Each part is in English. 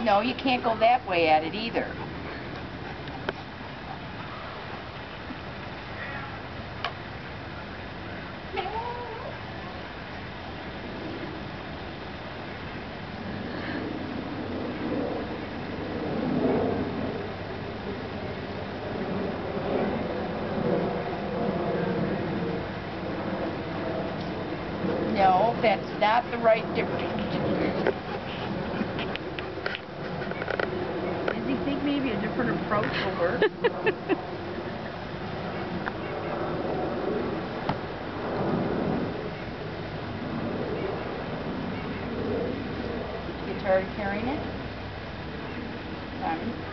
No, you can't go that way at it either. No, that's not the right direction. Does he think maybe a different approach will work? You tired of carrying it? Simon?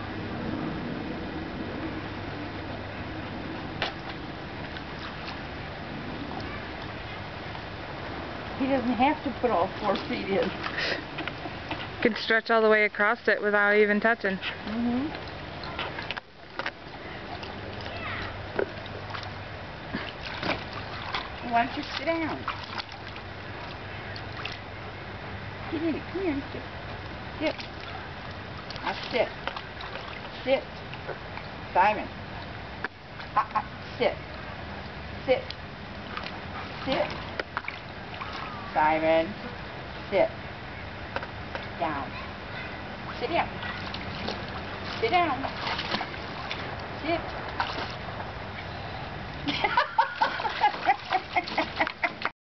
He doesn't have to put all 4 feet in. You can stretch all the way across it without even touching. Mm-hmm. Why don't you sit down? Get in it. Come here and sit. Sit. Now sit. Sit. Simon. Sit. Sit. Sit. Simon. Sit. Down. Sit down. Sit down. Sit.